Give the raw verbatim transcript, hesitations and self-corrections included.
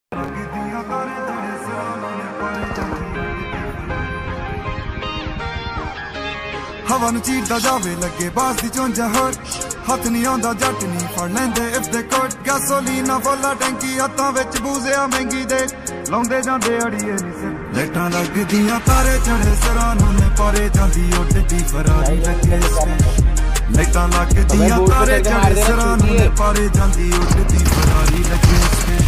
ਹਵਾ ਨੂੰ ਚੀਰਦਾ ਜਾਵੇ ਲੱਗੇ ਬਾਸ ਦੀ ਚੁੰਝਾ ਹੋਰ ਹੱਥ ਨਹੀਂ ਆਉਂਦਾ ਜੱਟ ਨਹੀਂ ਫੜ ਲੈਂਦੇ ਇਫ ਦੇ ਕੋਟ ਗੈਸੋਲੀਨਾ ਫੁੱਲਾ ਟੈਂਕੀ ਹੱਥਾਂ ਵਿੱਚ ਬੂਜ਼ਿਆ ਮਹਿੰਗੀ ਦੇ ਲਾਉਂਦੇ ਜਾਂਦੇ ਅੜੀਏ ਨੀ ਸਿਰ ਲਾਈਟਾਂ ਲੱਗਦੀਆਂ ਤਾਰੇ ਚੜੇ ਸਰਾਂ ਨੂੰ ਨੇ ਪਾਰੇ ਜਾਂਦੀ ਉੱਡਦੀ ਫਰਾਰੀ ਲੱਗੇ ਲਾਈਟਾਂ ਲੱਗਦੀਆਂ ਤਾਰੇ ਚੜੇ ਸਰਾਂ ਨੂੰ ਨੇ ਪਾਰੇ ਜਾਂਦੀ ਉੱਡਦੀ ਫਰਾਰੀ ਲੱਗੇ